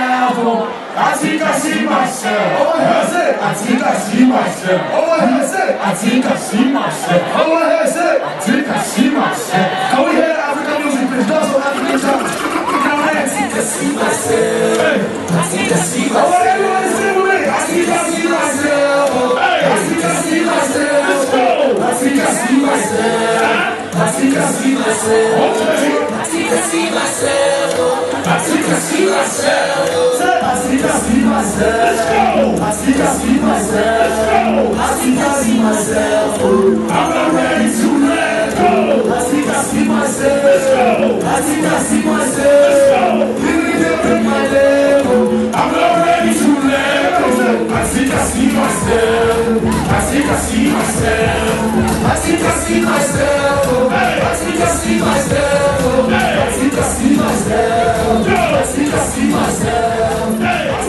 myself. I think I see myself. Oh, I say, I think I see myself. Oh, I say, I think I see myself. Oh, I say, I think I see myself. Can we hear African music, please? Dance on African sounds. I think I see myself. I think I see myself. Oh, everyone sing with me. I think I see myself. I think I see myself. Let's go. I think I see myself. I think I see myself. I think I see myself. I think I see myself. I think I see myself. Let's go. I think I see myself. Let's go. I think I see myself. I'm not ready to let go. I think I see myself. Let's go. I think I see myself. Let's go. Living up in my level. I'm not ready to let go. I think I see myself. I think I see myself. I think I see myself. I think I see myself. I think I see myself. I think I see myself.